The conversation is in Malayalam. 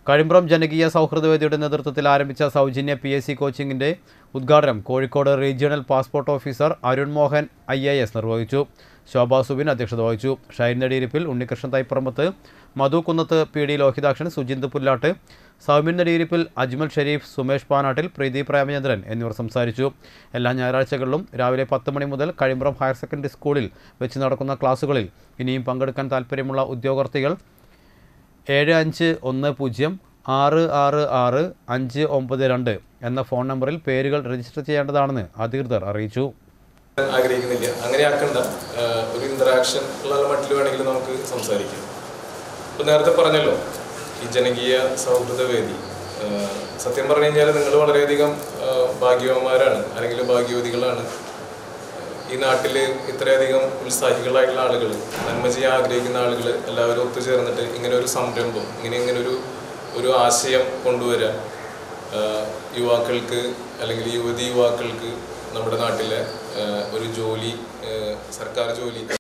കഴിമ്പ്രം ജനകീയ സൗഹൃദവേദിയുടെ നേതൃത്വത്തിൽ ആരംഭിച്ച സൗജന്യ PSC കോച്ചിങ്ങിൻ്റെ ഉദ്ഘാടനം Kozhikode regional passport officer Arun Mohan IAS നിർവഹിച്ചു. ശോഭ സുബിൻ അധ്യക്ഷത വഹിച്ചു. ഷൈൻ നെടിയിരിപ്പിൽ, ഉണ്ണികൃഷ്ണൻ തൈപ്പറമ്പത്ത്, മധു കുന്നത്ത്, PD ലോഹിതാക്ഷൻ, സുജിന്ത് പുല്ലാട്ട്, സൗമ്യൻ നെടിയിരിപ്പിൽ, അജ്മൽ ഷെരീഫ്, സുമേഷ് പാനാട്ടിൽ, പ്രീതി പ്രേമചന്ദ്രൻ എന്നിവർ സംസാരിച്ചു. എല്ലാ ഞായറാഴ്ചകളിലും രാവിലെ 10 മണി മുതൽ കഴിമ്പ്രം ഹയർ സെക്കൻഡറി സ്കൂളിൽ വെച്ച് നടക്കുന്ന ക്ലാസുകളിൽ ഇനിയും പങ്കെടുക്കാൻ താൽപ്പര്യമുള്ള ഉദ്യോഗാർത്ഥികൾ 751060666592 എന്ന ഫോൺ നമ്പറിൽ പേരുകൾ രജിസ്റ്റർ ചെയ്യേണ്ടതാണെന്ന് അധികൃതർ അറിയിച്ചു. ആഗ്രഹിക്കുന്നില്ല, അങ്ങനെ ആക്കണ്ട. ഒരു ഇന്ററാക്ഷൻ ഉള്ള മട്ടിൽ വേണമെങ്കിൽ നമുക്ക് സംസാരിക്കാം. ഇപ്പം നേരത്തെ പറഞ്ഞല്ലോ, ഈ ജനകീയ സൗഹൃദ വേദി, സത്യം പറഞ്ഞു കഴിഞ്ഞാൽ നിങ്ങൾ വളരെയധികം ഭാഗ്യവാന്മാരാണ്, അല്ലെങ്കിൽ ഭാഗ്യവതികളാണ്. ഈ നാട്ടിൽ ഇത്രയധികം ഉത്സാഹികളായിട്ടുള്ള ആളുകൾ, നന്മ ചെയ്യാൻ ആഗ്രഹിക്കുന്ന ആളുകൾ എല്ലാവരും ഒത്തുചേർന്നിട്ട് ഇങ്ങനെ ഒരു സംരംഭം, ഇങ്ങനെ ഒരു ആശയം കൊണ്ടുവരാൻ യുവാക്കൾക്ക് അല്ലെങ്കിൽ യുവതി യുവാക്കൾക്ക് നമ്മുടെ നാട്ടിലെ ഒരു ജോലി, സർക്കാർ ജോലി